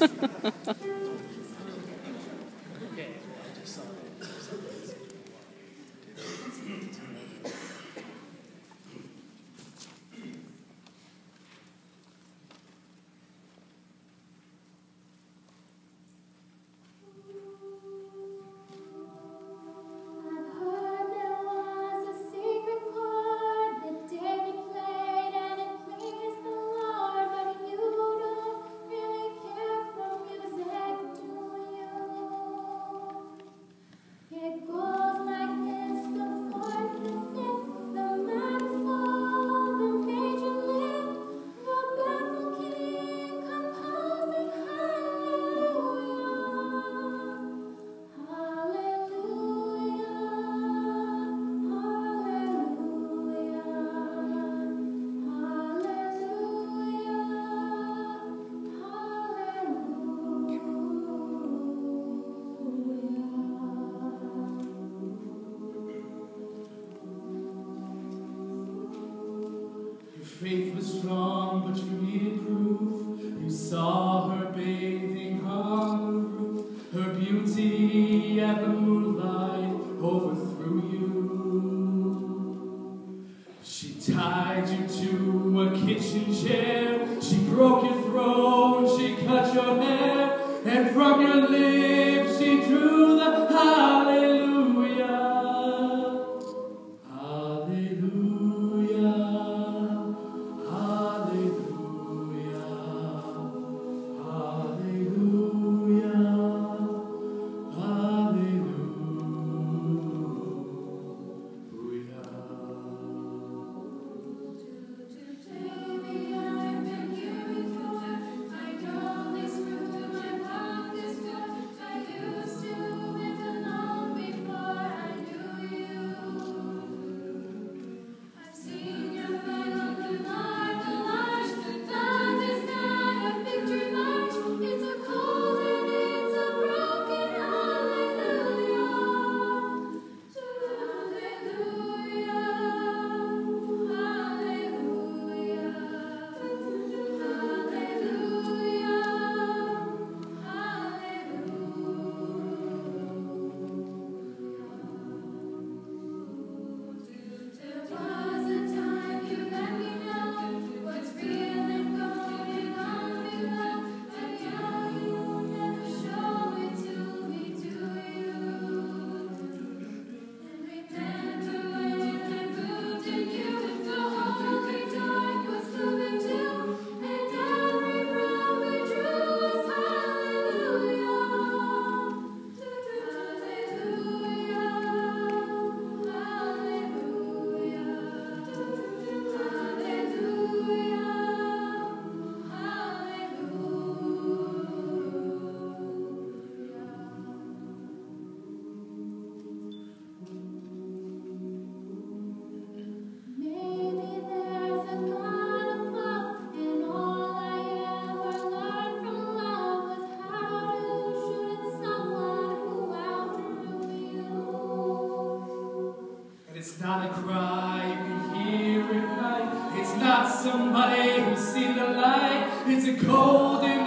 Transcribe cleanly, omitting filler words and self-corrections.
Faith was strong, but you needed proof. You saw her bathing on the roof. Her beauty and the moonlight overthrew you. She tied you to a kitchen chair. She broke your throat, she cut your hair, and from your lips she drew the hallelujah. Hallelujah. It's not a cry, you can hear it right. It's not somebody who's seen the light. It's a golden